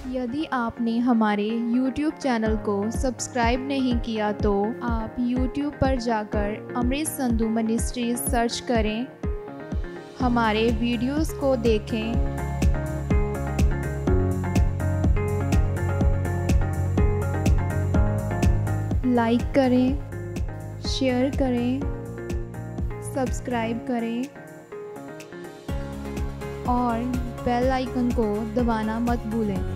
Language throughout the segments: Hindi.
यदि आपने हमारे YouTube चैनल को सब्सक्राइब नहीं किया तो आप YouTube पर जाकर अमृत संधू मिनिस्ट्रीज सर्च करें, हमारे वीडियोस को देखें। लाइक करें, शेयर करें, सब्सक्राइब करें और बेल आइकन को दबाना मत भूलें।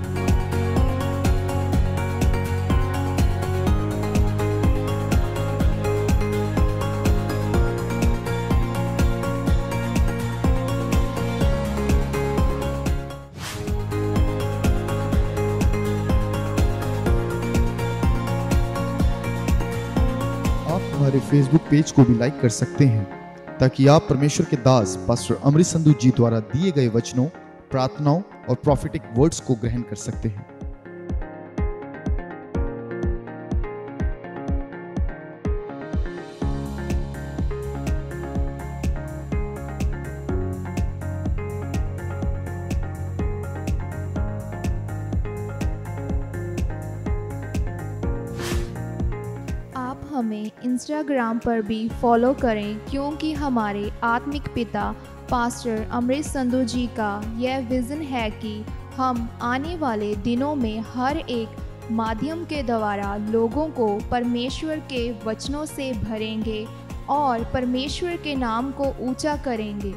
आप हमारे फेसबुक पेज को भी लाइक कर सकते हैं ताकि आप परमेश्वर के दास पास्टर अमृत संधू जी द्वारा दिए गए वचनों, प्रार्थनाओं और प्रॉफिटिक वर्ड्स को ग्रहण कर सकते हैं। आप हमें इंस्टाग्राम पर भी फॉलो करें, क्योंकि हमारे आत्मिक पिता पास्टर अमृत संधू जी का यह विज़न है कि हम आने वाले दिनों में हर एक माध्यम के द्वारा लोगों को परमेश्वर के वचनों से भरेंगे और परमेश्वर के नाम को ऊंचा करेंगे।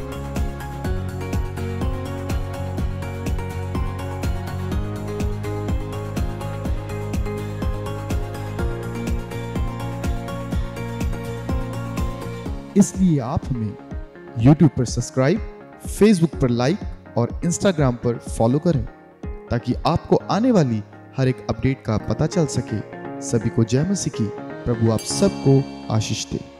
इसलिए आप हमें YouTube पर सब्सक्राइब, Facebook पर लाइक और Instagram पर फॉलो करें ताकि आपको आने वाली हर एक अपडेट का पता चल सके। सभी को जय मसीह की। प्रभु आप सबको आशीष दे।